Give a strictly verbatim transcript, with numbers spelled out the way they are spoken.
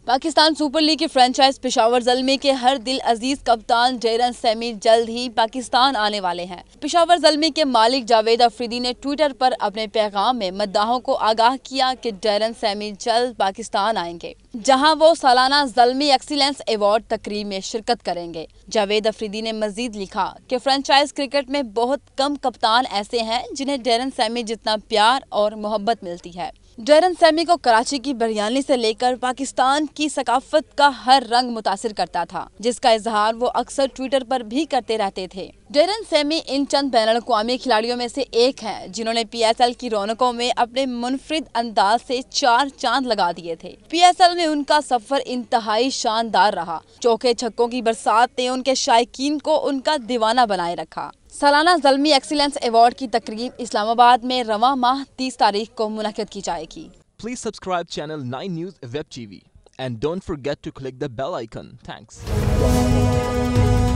Pakistan super league के franchise Peshawar Zalmi के हर दिल अजीज कप्तान डेरन सैमी जल्द ही पाकिस्तान आने वाले हैं। पेशावर ज़ल्मी के मालिक जावेद अफरीदी ने ट्विटर पर अपने पैगाम में मद्दाहों को आगाह किया कि डेरन सैमी जल्द पाकिस्तान आएंगे, जहां वो सालाना ज़ल्मी एक्सीलेंस अवार्ड तकरीब में शिरकत करेंगे। जावेद अफरीदी ने मजीद लिखा कि फ्रेंचाइज क्रिकेट में बहुत कम कप्तान ऐसे हैं जिन्हें डेरन सैमी जितना प्यार और मोहब्बत मिलती है। डेरन सैमी को कराची की बिरयानी से लेकर पाकिस्तान की सकाफत का हर रंग मुतासिर करता था, जिसका इजहार वो अक्सर ट्विटर पर भी करते रहते थे। डेरन सैमी इन चंद बैनुल अक़वामी खिलाड़ियों में से एक हैं जिन्होंने पी एस एल की रौनकों में अपने मुनफरिद अंदाज से चार चांद लगा दिए थे। पी एस एल में उनका सफर इंतहाई शानदार रहा। चौके छक्कों की बरसात ने उनके शायकीन को उनका दीवाना बनाए रखा। सालाना ज़ल्मी एक्सीलेंस अवार्ड की तकरीब इस्लामाबाद में रवां माह तीस तारीख को मुनक़िद की जाएगी। Please subscribe channel nine News Web T V and don't forget to click the bell icon. Thanks.